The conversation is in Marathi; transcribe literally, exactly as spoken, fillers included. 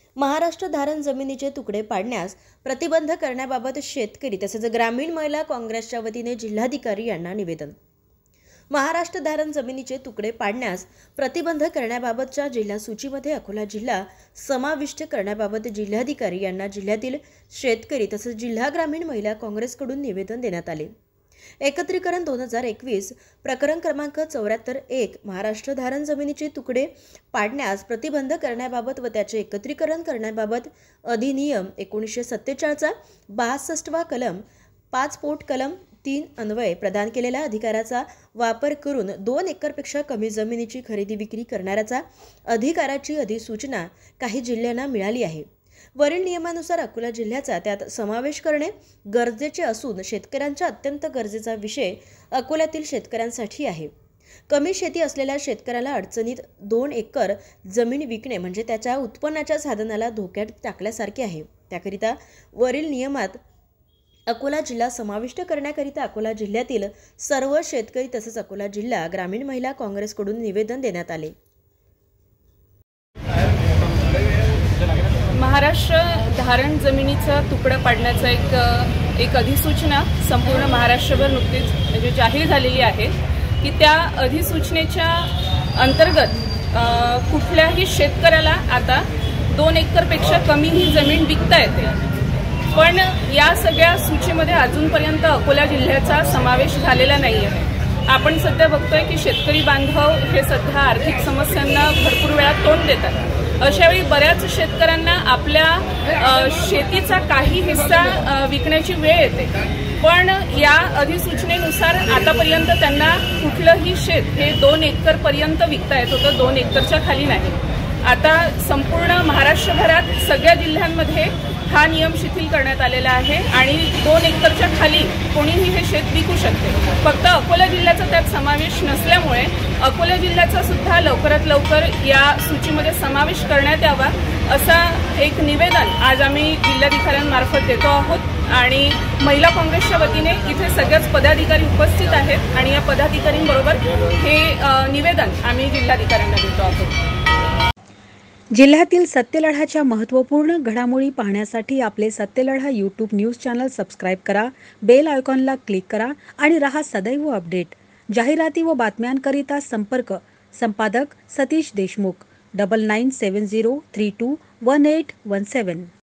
महाराष्ट्र धारण जमिनीचे तुकडे पाडण्यास प्रतिबंध करण्याबाबत शेतकरी तसेच ग्रामीण महिला काँग्रेसच्या वतीने जिल्हाधिकारी यांना निवेदन। महाराष्ट्र धारण जमिनीचे तुकडे पाडण्यास प्रतिबंध करण्याबाबतच्या जिल्हा सूचीमध्ये अकोला जिल्हा समाविष्ट करण्याबाबत जिल्हाधिकारी यांना जिल्ह्यातील शेतकरी तसेच जिल्हा ग्रामीण महिला काँग्रेसकडून निवेदन देण्यात आले। एकत्रीकरण दोन हजार एकवीस प्रकरण क्रमांक चौऱ्याहत्तर एक महाराष्ट्र धारण जमिनीचे तुकडे पाडण्यास प्रतिबंध करण्याबाबत व त्याचे एकत्रीकरण करण्याबाबत अधिनियम एकोणीसशे सत्तेचाळीसचा बासष्टवा कलम पाच पोट कलम तीन अन्वये प्रदान केलेल्या अधिकाराचा वापर करून दोन एकरपेक्षा कमी जमिनीची खरेदी विक्री करणाऱ्याचा अधिकाराची अधिसूचना काही जिल्ह्यांना मिळाली आहे। वरील नियमानुसार अकोला जिल्ह्याचा त्यात समावेश करणे गरजेचे असून शेतकऱ्यांचा अत्यंत गरजेचा विषय अकोल्यातील शेतकऱ्यांसाठी आहे। कमी शेती असलेल्या शेतकऱ्याला अडचणीत दोन एकर जमीन विकणे म्हणजे त्याच्या उत्पन्नाच्या साधनाला धोक्यात टाकल्यासारखे आहे। त्याकरिता वरील नियमात अकोला जिल्हा समाविष्ट करण्याकरिता अकोला जिल्ह्यातील सर्व शेतकरी तसेच अकोला जिल्हा ग्रामीण महिला काँग्रेसकडून निवेदन देण्यात आले। महाराष्ट्र धारण जमिनीचा तुकडा पाडण्याचा एक एक अधिसूचना संपूर्ण महाराष्ट्रभर नुकतीच म्हणजे जाहीर झालेली आहे की त्या अधिसूचनेच्या अंतर्गत कुठल्याही शेतकऱ्याला आता दोन एकरपेक्षा कमी ही जमीन विकता येते। पण या सगळ्या सूचीमध्ये अजूनपर्यंत अकोला जिल्ह्याचा समावेश झालेला नाही आहे। आपण सध्या बघतोय की शेतकरी बांधव हे सध्या आर्थिक समस्यांना भरपूर वेळा तोंड देतात। अशावेळी बऱ्याच शेतकऱ्यांना आपल्या शेतीचा काही हिस्सा विकण्याची वेळ येते, पण या अधिसूचनेनुसार आतापर्यंत त्यांना कुठलंही शेत हे दोन एकर पर्यंत विकता येत होतं, दोन एकरच्या खाली नाही। आता संपूर्ण महाराष्ट्रभरात सगळ्या जिल्ह्यांमध्ये हा नियम शिथिल करण्यात आलेला आहे आणि दोन एकरच्या खाली कोणीही हे शेत विकू शकते। फक्त अकोला जिल्ह्याचा त्यात समावेश नसल्यामुळे अकोला जिल्ह्याचा सुद्धा लवकरात लवकर या सूचीमध्ये समावेश करण्यात यावा असा एक निवेदन आज आम्ही जिल्हाधिकाऱ्यांमार्फत देतो आहोत आणि महिला काँग्रेसच्या वतीने इथे सगळेच पदाधिकारी उपस्थित आहेत आणि या पदाधिकाऱ्यांबरोबर हे निवेदन आम्ही जिल्हाधिकाऱ्यांना देतो आहोत। जिल्ह्यातील सत्यलढाच्या महत्त्वपूर्ण घडामोडी पाहण्यासाठी आपले Satyaladha YouTube news channel subscribe करा, बेल आयकॉनला क्लिक करा आणि रहा सदैव अपडेट। जाहिराती व बातम्यांकरिता संपर्क संपादक Satish Deshmukh double nine seven zero three two one eight one सेवन।